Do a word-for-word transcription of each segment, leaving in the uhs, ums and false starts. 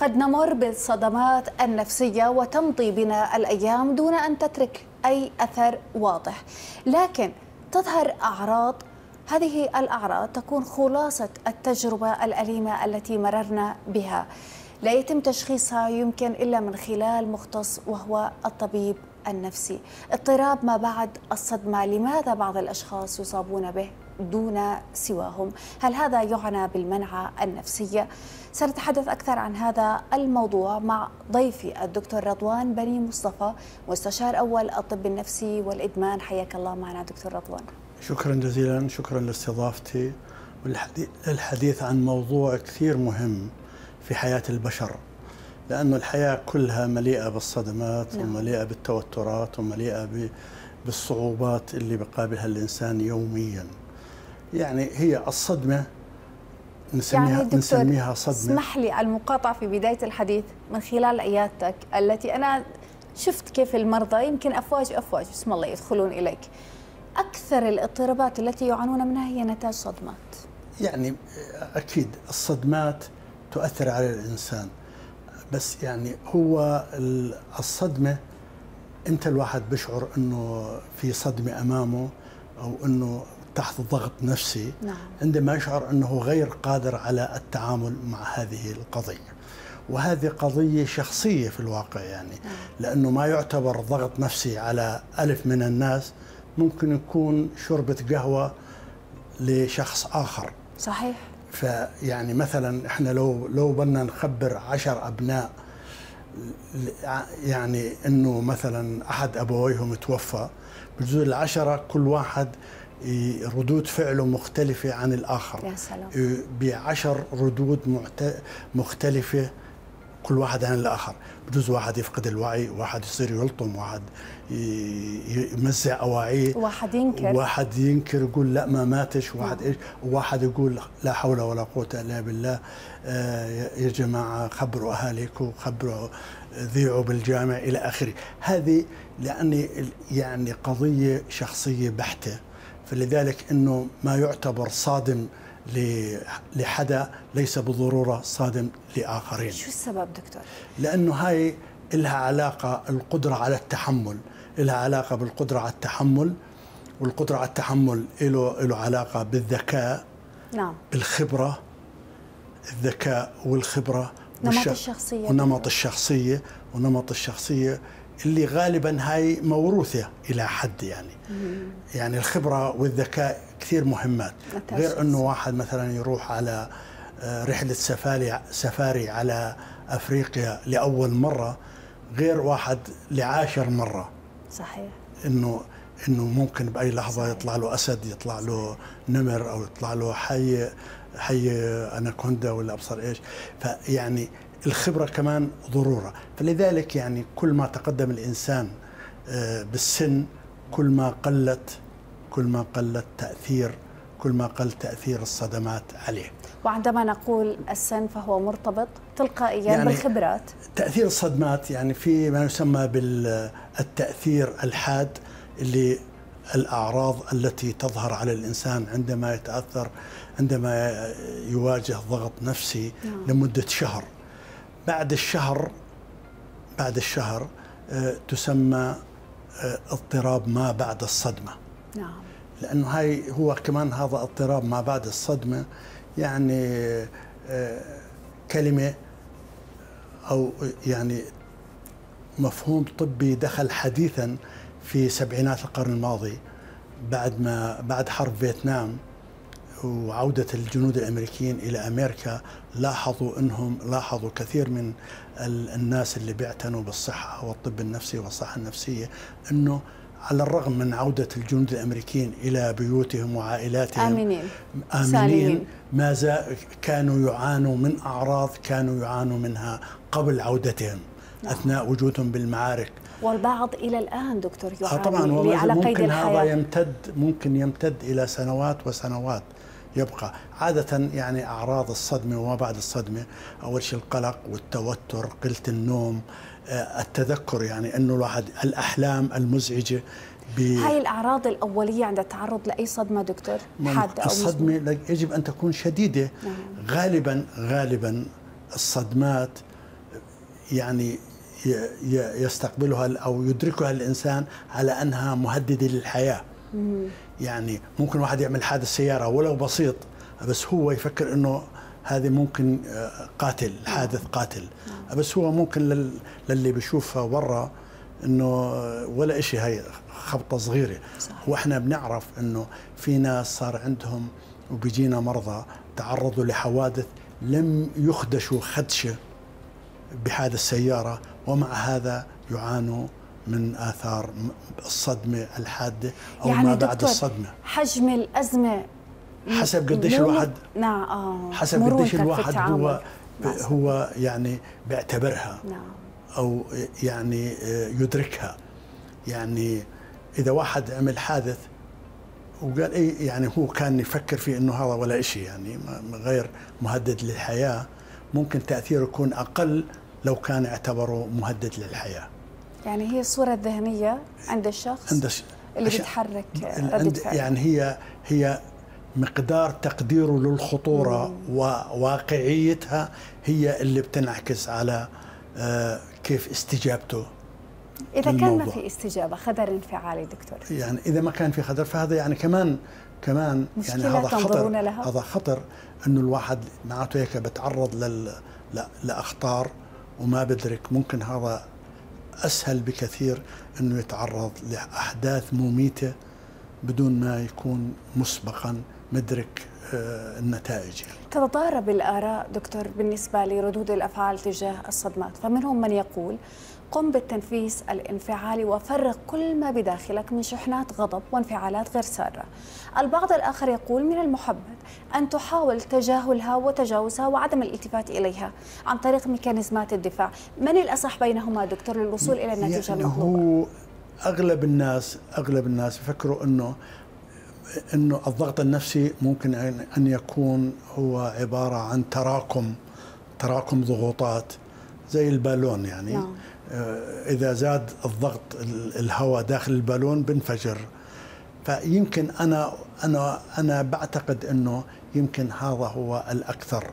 قد نمر بالصدمات النفسية وتمضي بنا الأيام دون أن تترك أي أثر واضح، لكن تظهر أعراض. هذه الأعراض تكون خلاصة التجربة الأليمة التي مررنا بها، لا يتم تشخيصها يمكن إلا من خلال مختص وهو الطبيب النفسي. اضطراب ما بعد الصدمة، لماذا بعض الأشخاص يصابون به دون سواهم؟ هل هذا يعنى بالمنعة النفسية؟ سنتحدث أكثر عن هذا الموضوع مع ضيفي الدكتور رضوان بني مصطفى، مستشار أول الطب النفسي والإدمان. حياك الله معنا دكتور رضوان. شكرا جزيلا، شكرا لاستضافتي والحديث عن موضوع كثير مهم في حياة البشر، لأنه الحياة كلها مليئة بالصدمات نعم. ومليئة بالتوترات ومليئة بالصعوبات اللي بقابلها الإنسان يوميا. يعني هي الصدمة نسميها, يعني دكتور نسميها صدمة. اسمح لي المقاطعة في بداية الحديث. من خلال عيادتك التي أنا شفت كيف المرضى يمكن أفواج أفواج بسم الله يدخلون إليك، أكثر الاضطرابات التي يعانون منها هي نتاج صدمات. يعني أكيد الصدمات تؤثر على الإنسان، بس يعني هو الصدمة إمتى الواحد بيشعر إنه في صدمة أمامه أو إنه تحت ضغط نفسي؟ نعم. عندما يشعر أنه غير قادر على التعامل مع هذه القضية، وهذه قضية شخصية في الواقع يعني نعم. لأنه ما يعتبر ضغط نفسي على ألف من الناس ممكن يكون شربة قهوة لشخص آخر. صحيح. فيعني مثلا احنا لو لو بدنا نخبر عشر أبناء يعني انه مثلا احد ابويهم توفى، بجوز العشرة كل واحد ردود فعله مختلفة عن الآخر. يا سلام. بعشر ردود مختلفة كل واحد عن الآخر. بجوز واحد يفقد الوعي، واحد يصير يلطم، واحد يمزع أواعيه، واحد ينكر واحد ينكر يقول لا ما ماتش، واحد إيش، وواحد يقول لا حول ولا قوة إلا بالله. آه يا جماعة خبروا أهاليكم، خبروا ذيعوا بالجامع إلى آخره. هذه لأن يعني قضية شخصية بحتة، فلذلك أنه ما يعتبر صادم لحدا ليس بالضرورة صادم لآخرين. شو السبب دكتور؟ لأنه هاي لها علاقة القدرة على التحمل، لها علاقة بالقدرة على التحمل، والقدرة على التحمل له له علاقة بالذكاء. نعم. بالخبرة، الذكاء والخبرة نمط الشخصية ونمط الشخصية ونمط الشخصية اللي غالبا هاي موروثة إلى حد يعني مم. يعني الخبرة والذكاء كثير مهمات، غير أنه واحد مثلا يروح على رحلة سفاري سفاري على أفريقيا لأول مرة غير واحد لعاشر مرة. صحيح. إنه إنه ممكن بأي لحظة صحيح. يطلع له أسد، يطلع له نمر، أو يطلع له حي حي أناكوندا ولا أبصر إيش. فيعني الخبرة كمان ضرورة. فلذلك يعني كل ما تقدم الإنسان بالسن كل ما قلت كل ما قلت تأثير كل ما قل تأثير الصدمات عليه. وعندما نقول السن فهو مرتبط تلقائيا يعني بالخبرات. تأثير الصدمات يعني في ما يسمى بالتأثير الحاد، اللي الأعراض التي تظهر على الإنسان عندما يتأثر عندما يواجه ضغط نفسي نعم. لمدة شهر. بعد الشهر بعد الشهر آه تسمى آه اضطراب ما بعد الصدمة. نعم. لأنه هاي هو كمان هذا اضطراب ما بعد الصدمة يعني آه كلمة أو يعني مفهوم طبي دخل حديثا في سبعينات القرن الماضي، بعد ما بعد حرب فيتنام وعودة الجنود الأمريكيين إلى أمريكا. لاحظوا أنهم لاحظوا كثير من الناس اللي بيعتنوا بالصحة والطب النفسي والصحة النفسية أنه على الرغم من عودة الجنود الأمريكيين إلى بيوتهم وعائلاتهم آمنين, آمنين ما زال كانوا يعانوا من أعراض كانوا يعانوا منها قبل عودتهم نعم. أثناء وجودهم بالمعارك. والبعض إلى الآن دكتور يعاني طبعا على قيد ممكن الحياة. هذا يمتد ممكن يمتد إلى سنوات وسنوات يبقى. عادة يعني أعراض الصدمة وما بعد الصدمة أول شيء القلق والتوتر، قلة النوم، التذكر، يعني أنه الواحد الأحلام المزعجة. هاي الأعراض الأولية عند التعرض لأي صدمة دكتور حادة أو الصدمة يجب أن تكون شديدة. نعم. غالبا غالبا الصدمات يعني يستقبلها أو يدركها الإنسان على أنها مهددة للحياة. يعني ممكن واحد يعمل حادث سيارة ولو بسيط، بس هو يفكر أنه هذه ممكن قاتل، الحادث قاتل، بس هو ممكن للي بيشوفها برا أنه ولا إشي، هي خبطة صغيرة. صحيح. وإحنا بنعرف أنه في ناس صار عندهم وبيجينا مرضى تعرضوا لحوادث لم يخدشوا خدشة بحادث سيارة، ومع هذا يعانوا من آثار الصدمة الحادة أو يعني ما بعد الصدمة. حجم الأزمة حسب قديش الواحد نعم آه. حسب قديش الواحد هو هو يعني بيعتبرها. نعم. أو يعني يدركها. يعني إذا واحد عمل حادث وقال إيه، يعني هو كان يفكر فيه إنه هذا ولا إشي، يعني غير مهدد للحياة، ممكن تأثيره يكون أقل لو كان اعتبره مهدد للحياة. يعني هي الصورة الذهنية عند الشخص عند اللي بيتحرك ردة فعل. يعني هي هي مقدار تقديره للخطورة مم. وواقعيتها هي اللي بتنعكس على كيف استجابته. إذا كان ما في استجابة، خطر انفعالي دكتور، يعني إذا ما كان في خطر فهذا يعني كمان كمان يعني هذا خطر لها. هذا خطر إنه الواحد معناته هيك بتعرض لل لأخطار وما بدرك. ممكن هذا أسهل بكثير إنه يتعرض لأحداث مميتة بدون ما يكون مسبقا مدرك النتائج. تتضارب الآراء دكتور بالنسبة لردود الأفعال تجاه الصدمات، فمنهم من يقول قم بالتنفيس الانفعالي وفرغ كل ما بداخلك من شحنات غضب وانفعالات غير سارة. البعض الآخر يقول من المحبذ أن تحاول تجاهلها وتجاوزها وعدم الالتفات إليها عن طريق ميكانيزمات الدفاع. من الأصح بينهما دكتور للوصول إلى النتيجة يعني المطلوبة؟ هو أغلب الناس أغلب الناس يفكروا أنه أنه الضغط النفسي ممكن أن يكون هو عبارة عن تراكم تراكم ضغوطات زي البالون. يعني نعم. إذا زاد الضغط الهواء داخل البالون بنفجر. فيمكن أنا أنا أنا بعتقد أنه يمكن هذا هو الأكثر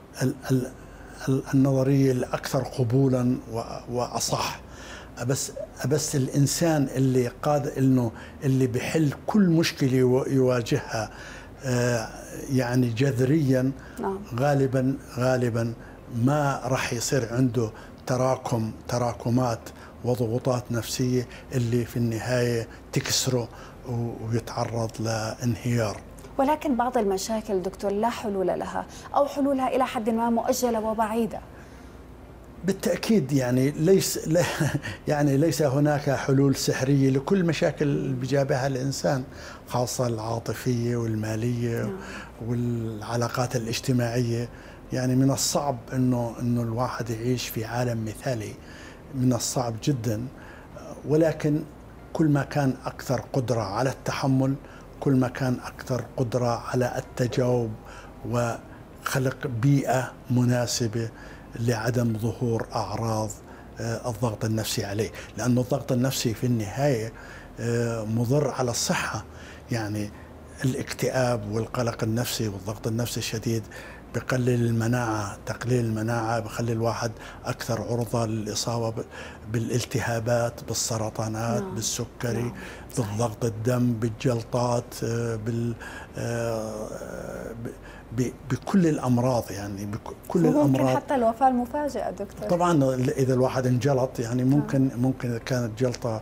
النظرية الأكثر قبولا وأصح. بس بس الإنسان اللي قادر إنه اللي بيحل كل مشكلة يواجهها يعني جذريا نعم. غالبا غالبا ما راح يصير عنده تراكم تراكمات وضغوطات نفسية اللي في النهاية تكسره ويتعرض لانهيار. ولكن بعض المشاكل دكتور لا حلول لها أو حلولها إلى حد ما مؤجلة وبعيدة. بالتأكيد يعني ليس يعني ليس هناك حلول سحرية لكل مشاكل اللي بيجابهها الإنسان، خاصة العاطفية والمالية نعم. والعلاقات الاجتماعية. يعني من الصعب إنه إنه الواحد يعيش في عالم مثالي، من الصعب جدا. ولكن كل ما كان أكثر قدرة على التحمل كل ما كان أكثر قدرة على التجاوب وخلق بيئة مناسبة لعدم ظهور أعراض الضغط النفسي عليه. لأن الضغط النفسي في النهاية مضر على الصحة. يعني الاكتئاب والقلق النفسي والضغط النفسي الشديد بقلل المناعة، تقليل المناعة بخلي الواحد أكثر عرضة للإصابة بالالتهابات، بالسرطانات، نعم. بالسكري، نعم. بالضغط الدم، بالجلطات، بال بكل الأمراض. يعني بكل الأمراض، ممكن حتى الوفاة المفاجئة دكتور. طبعا إذا الواحد انجلط يعني ممكن نعم. ممكن كانت جلطة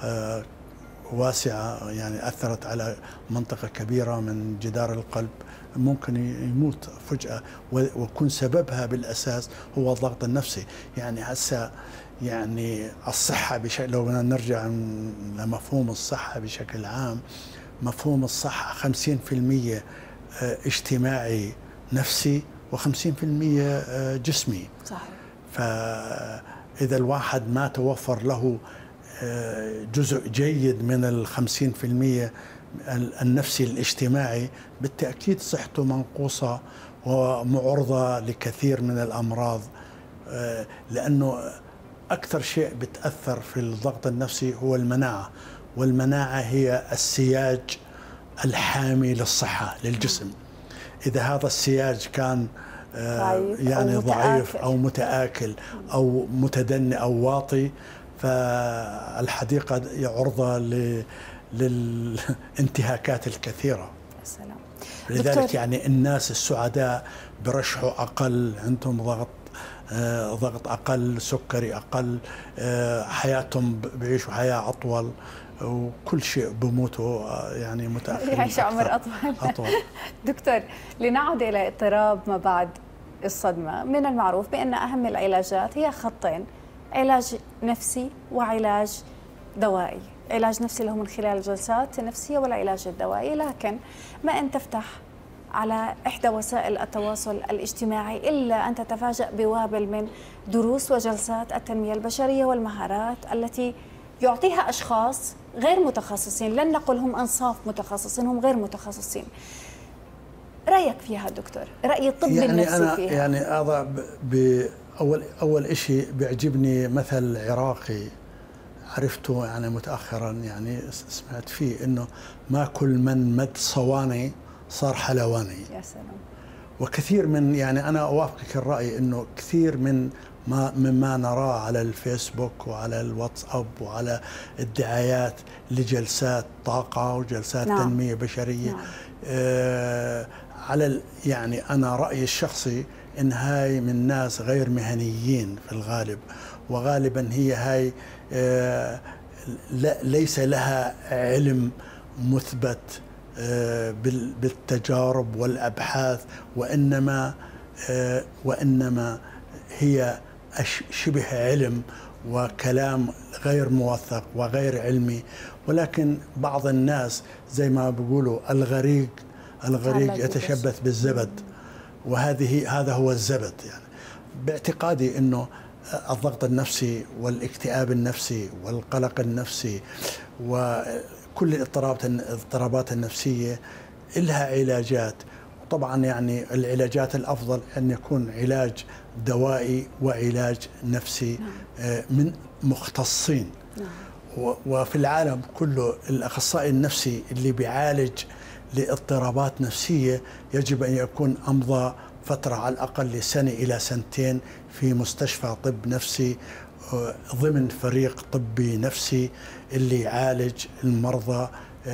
واسعة يعني أثرت على منطقة كبيرة من جدار القلب ممكن يموت فجأة، ويكون سببها بالأساس هو الضغط النفسي. يعني هسه يعني الصحة بشكل، لو بدنا نرجع لمفهوم الصحة بشكل عام، مفهوم الصحة خمسين بالمئة اجتماعي نفسي وخمسين بالمئة جسمي. صحيح. فإذا الواحد ما توفر له جزء جيد من الخمسين في المئة النفسي الاجتماعي بالتأكيد صحته منقوصة ومعرضة لكثير من الأمراض. لأنه أكثر شيء بتأثر في الضغط النفسي هو المناعة، والمناعة هي السياج الحامي للصحة للجسم. إذا هذا السياج كان ضعيف يعني أو ضعيف متآكل. أو متآكل أو متدني أو واطي، فالحديقة عرضة للانتهاكات الكثيرة. السلام. لذلك يعني الناس السعداء برشحوا أقل، عندهم ضغط آه ضغط أقل، سكري أقل، آه حياتهم بيعيشوا حياة أطول، وكل شيء بموتوا آه يعني متأخرين، يعيش عمر أطول. أطول. دكتور، لنعد إلى اضطراب ما بعد الصدمة، من المعروف بأن أهم العلاجات هي خطين: علاج نفسي وعلاج دوائي. علاج نفسي له من خلال الجلسات النفسية والعلاج الدوائي، لكن ما أن تفتح على إحدى وسائل التواصل الاجتماعي إلا أن تتفاجأ بوابل من دروس وجلسات التنمية البشرية والمهارات التي يعطيها أشخاص غير متخصصين، لن نقل هم أنصاف متخصصين، هم غير متخصصين. رأيك فيها دكتور؟ رأي الطب يعني النفسي أنا فيها؟ يعني أضع بأول أول شيء بيعجبني مثل عراقي عرفته يعني متأخرا، يعني سمعت فيه إنه ما كل من مد صواني صار حلواني. يا سلام. وكثير من يعني أنا أوافقك الرأي إنه كثير من ما مما نراه على الفيسبوك وعلى الواتساب وعلى الدعايات لجلسات طاقة وجلسات نعم. تنمية بشرية، نعم. آه على يعني أنا رأيي الشخصي إن هاي من ناس غير مهنيين في الغالب، وغالبا هي هاي آه ليس لها علم مثبت بالتجارب والأبحاث، وإنما وإنما هي شبه علم وكلام غير موثق وغير علمي. ولكن بعض الناس زي ما بيقولوا الغريق الغريق يتشبث بالزبد، وهذه هذا هو الزبد. يعني باعتقادي إنه الضغط النفسي والاكتئاب النفسي والقلق النفسي وكل الاضطرابات النفسية لها علاجات. طبعا يعني العلاجات الأفضل أن يكون علاج دوائي وعلاج نفسي من مختصين. وفي العالم كله الأخصائي النفسي اللي بيعالج لاضطرابات نفسية يجب أن يكون أمضى فترة على الأقل سنة إلى سنتين في مستشفى طب نفسي ضمن فريق طبي نفسي اللي يعالج المرضى.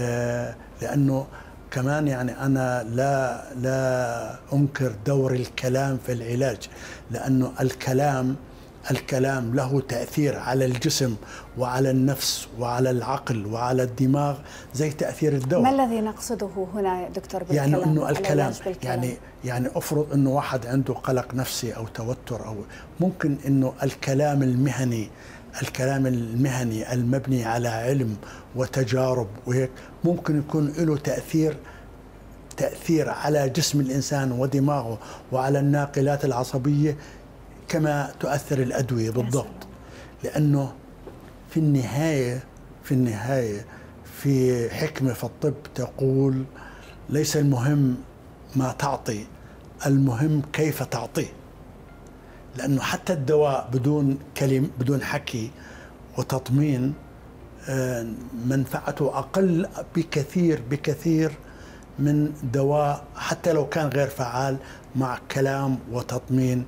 لأنه كمان يعني أنا لا لا أنكر دور الكلام في العلاج، لأنه الكلام الكلام له تأثير على الجسم وعلى النفس وعلى العقل وعلى الدماغ زي تأثير الدواء. ما الذي نقصده هنا دكتور بالكلام؟ يعني إنه الكلام يعني يعني أفرض إنه واحد عنده قلق نفسي أو توتر، أو ممكن إنه الكلام المهني الكلام المهني المبني على علم وتجارب وهيك ممكن يكون له تأثير تأثير على جسم الإنسان ودماغه وعلى الناقلات العصبية كما تؤثر الأدوية بالضبط. لأنه في النهاية في النهاية في حكمة في الطب تقول ليس المهم ما تعطي، المهم كيف تعطيه. لأنه حتى الدواء بدون كلمة بدون حكي وتطمين منفعته أقل بكثير بكثير من دواء حتى لو كان غير فعال مع كلام وتطمين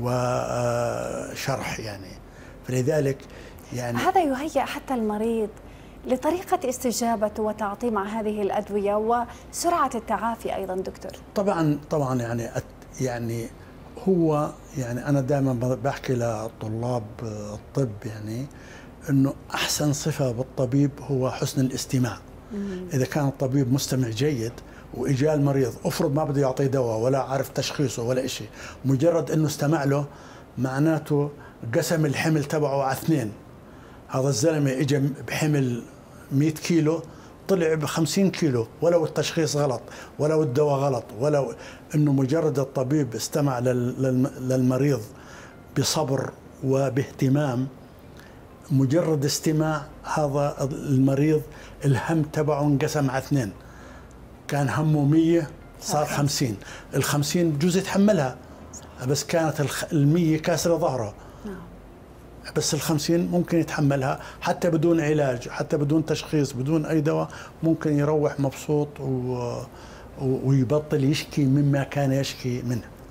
وشرح. يعني فلذلك يعني هذا يهيئ حتى المريض لطريقة استجابته وتعاطيه مع هذه الأدوية وسرعة التعافي أيضا دكتور. طبعا طبعا يعني يعني هو يعني أنا دائما بحكي لطلاب الطب يعني إنه أحسن صفة بالطبيب هو حسن الاستماع. مم. إذا كان الطبيب مستمع جيد وإجا المريض أفرض ما بده يعطيه دواء ولا عارف تشخيصه ولا إشي، مجرد إنه استمع له معناته قسم الحمل تبعه على اثنين. هذا الزلمة إجا بحمل مئة كيلو طلع ب خمسين كيلو، ولو التشخيص غلط ولو الدواء غلط، ولو إنه مجرد الطبيب استمع للمريض بصبر وباهتمام، مجرد استماع هذا المريض الهم تبعه انقسم على اثنين. كان همه مية صار خمسين، الخمسين بجوز يتحملها بس كانت المية كاسرة ظهره، بس الخمسين ممكن يتحملها حتى بدون علاج، حتى بدون تشخيص، بدون أي دواء ممكن يروح مبسوط و... ويبطل يشكي مما كان يشكي منه.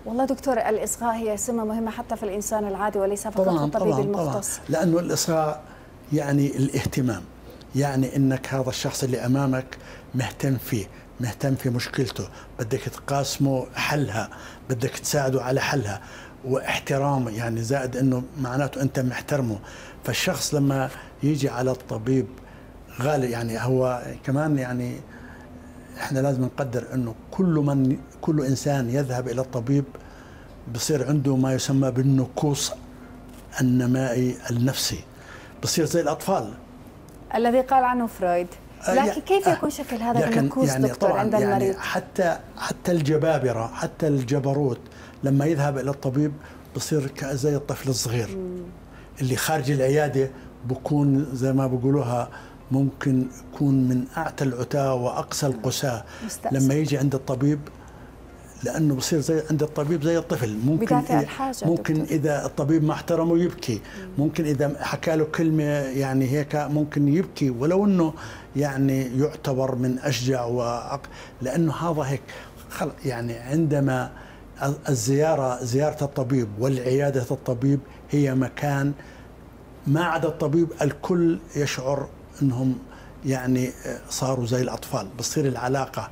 والله دكتور، الإصغاء هي سمة مهمة حتى في الإنسان العادي وليس فقط طبعاً في الطبيب طبعاً المختص. طبعاً، لأنه الإصغاء يعني الاهتمام، يعني إنك هذا الشخص اللي أمامك مهتم فيه، مهتم في مشكلته، بدك تقاسمه حلها، بدك تساعده على حلها، واحترام يعني زائد إنه معناته أنت محترمه. فالشخص لما يجي على الطبيب غالي، يعني هو كمان يعني احنا لازم نقدر انه كل من كل انسان يذهب الى الطبيب بصير عنده ما يسمى بالنقوص النمائي النفسي، بصير زي الاطفال الذي قال عنه فرويد. لكن كيف يكون شكل هذا النقوص يعني دكتور عند المريض؟ يعني حتى حتى الجبابره، حتى الجبروت لما يذهب الى الطبيب بصير زي الطفل الصغير مم. اللي خارج العياده بكون زي ما بيقولوها ممكن يكون من أعتى العتاة وأقسى القساة لما يجي عند الطبيب، لأنه بصير زي عند الطبيب زي الطفل. ممكن إذا ممكن دكتور. إذا الطبيب ما احترمه يبكي، ممكن إذا حكى له كلمة يعني هيك ممكن يبكي، ولو أنه يعني يعتبر من أشجع وأق... لأنه هذا هيك يعني عندما الزيارة زيارة الطبيب والعيادة الطبيب هي مكان ما عدا الطبيب الكل يشعر انهم يعني صاروا زي الاطفال، بتصير العلاقه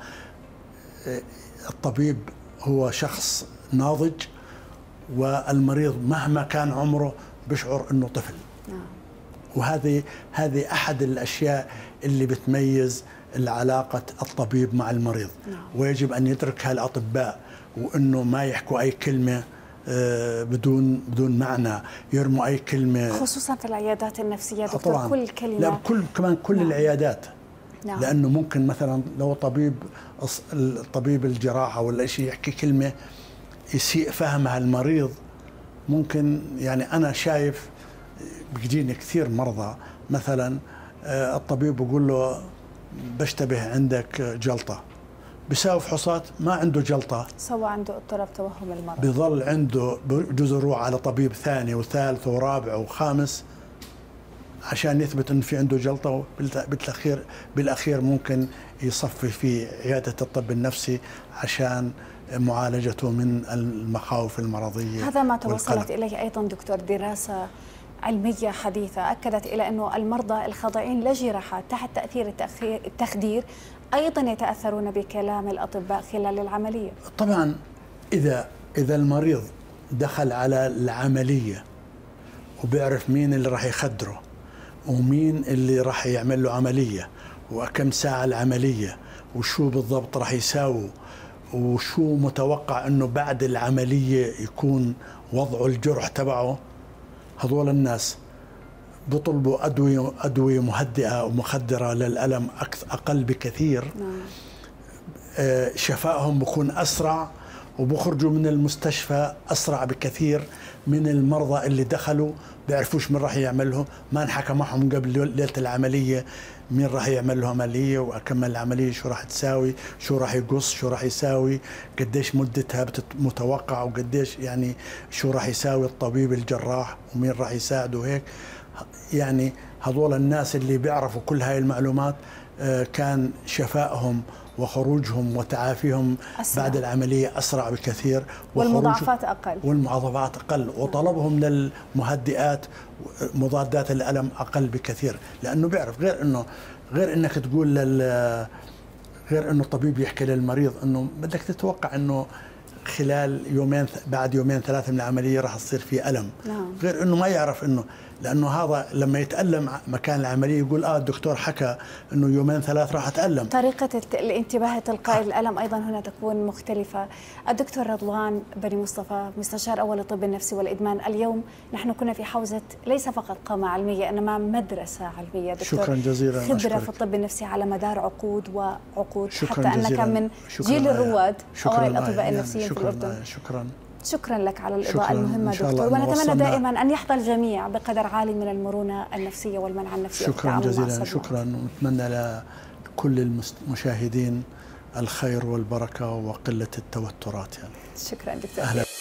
الطبيب هو شخص ناضج والمريض مهما كان عمره بيشعر انه طفل. وهذه هذه احد الاشياء اللي بتميز العلاقه الطبيب مع المريض، ويجب ان يدركها الاطباء، وانه ما يحكوا اي كلمه بدون بدون معنى، يرموا اي كلمه، خصوصا في العيادات النفسيه دكتور. طبعاً. كل كلمه، لا كل كمان كل نعم. العيادات. نعم. لانه ممكن مثلا لو طبيب الطبيب الجراحه ولا شيء يحكي كلمه يسيء فهمها المريض، ممكن يعني انا شايف بيجيني كثير مرضى مثلا الطبيب بيقول له بشتبه عندك جلطه، بيساوي فحوصات ما عنده جلطة، سوى عنده اضطراب توهم المرض، بيظل عنده بجوز يروح على طبيب ثاني وثالث ورابع وخامس عشان يثبت انه في عنده جلطة، بالاخير بالاخير ممكن يصفي في عيادة الطب النفسي عشان معالجته من المخاوف المرضية. هذا ما توصلت اليه ايضا دكتور دراسة علمية حديثة أكدت إلى أنه المرضى الخاضعين لجراحات تحت تأثير التخدير أيضا يتأثرون بكلام الأطباء خلال العملية. طبعا إذا إذا المريض دخل على العملية وبيعرف مين اللي راح يخدره ومين اللي راح يعمل له عملية وكم ساعة العملية وشو بالضبط راح يساوي وشو متوقع أنه بعد العملية يكون وضعه الجرح تبعه، هذول الناس بيطلبوا أدوية أدوية مهدئة ومخدرة للألم أقل بكثير. نعم. شفائهم بكون أسرع وبخرجوا من المستشفى أسرع بكثير من المرضى اللي دخلوا بيعرفوش مين راح يعمل لهم، ما انحكى معهم قبل ليلة العملية مين راح يعمل له عملية وأكمل العملية شو راح تساوي، شو راح يقص، شو راح يساوي، قديش مدتها متوقع، وقديش يعني شو راح يساوي الطبيب الجراح ومين راح يساعده هيك. يعني هذول الناس اللي بيعرفوا كل هاي المعلومات كان شفائهم وخروجهم وتعافيهم أسرع. بعد العملية أسرع بكثير، والمضاعفات أقل والمضاعفات أقل، وطلبهم للمهدئات مضادات الألم أقل بكثير، لأنه بيعرف غير إنه غير إنك تقول لل غير إنه الطبيب يحكي للمريض إنه بدك تتوقع إنه خلال يومين بعد يومين ثلاثة من العملية راح تصير في ألم. نعم. غير إنه ما يعرف إنه لأنه هذا لما يتألم مكان العملية يقول آه الدكتور حكى إنه يومين ثلاث راح أتألم. طريقة الانتباه تلقائي الألم أيضا هنا تكون مختلفة. الدكتور رضوان بني مصطفى مستشار أول الطب النفسي والإدمان، اليوم نحن كنا في حوزة ليس فقط قامة علمية إنما مدرسة علمية دكتور. شكرا جزيلا. خبرة أشكرك. في الطب النفسي على مدار عقود وعقود، شكرا حتى أنك من جيل الرواد أوائل الأطباء النفسيين في الأردن. شكرا. شكرا لك على الإضاءة المهمة دكتور، ونتمنى دائما أن يحظى الجميع بقدر عالي من المرونة النفسية والمنع النفسي. شكرا جزيلا. شكرا، ونتمنى لكل المشاهدين الخير والبركة وقلة التوترات يعني. شكرا دكتور. أهلا.